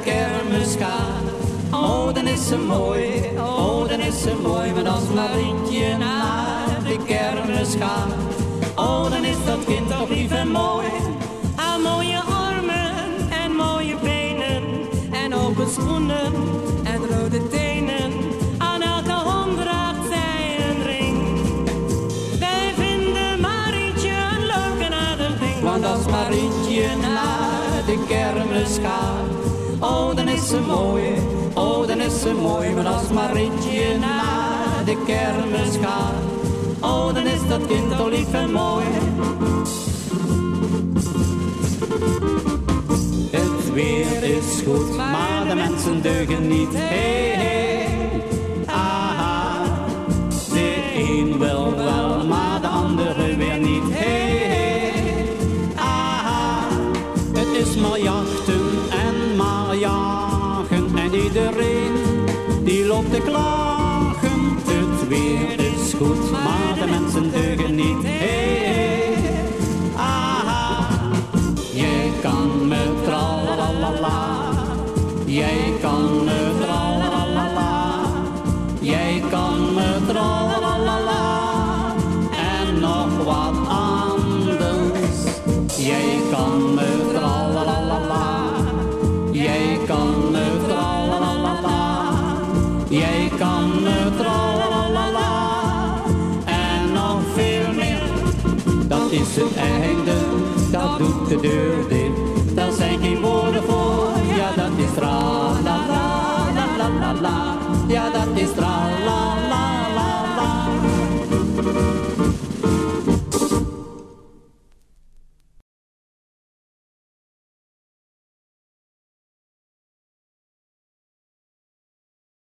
kermis gaat. Oh, dan is ze mooi, oh, dan is ze mooi. Want als Marietje naar de kermis gaat, oh, dan is dat kind toch lief en mooi. Haar mooie armen en mooie benen en open schoenen en rode tenen. Aan elke hand draagt zij een ring. Wij vinden Marietje een leuk en aardig ding. Want als Marietje naar de kermis gaat, oh, dan is ze mooi, oh, dan is ze mooi. Want als Marietje naar de kermis gaat, oh, dan is dat kind toch lief en mooi. Het weer is goed, maar de mensen deugen niet. Hey, hey, aha. De een wil wel, maar de andere weer niet. Hey, hey, aha. Het is maar jachten en maar jagen. En iedereen die loopt te klagen. Het weer is goed, maar de mensen deugen niet. Hey, hey, aha. Jij kan me tralalala, jij kan me tralalala, jij kan me tralalala, en nog wat anders. Jij kan me tralalala, jij kan me tralalala, jij kan me tralalala, en nog veel meer. Dat is het einde, dat doet de deur dicht.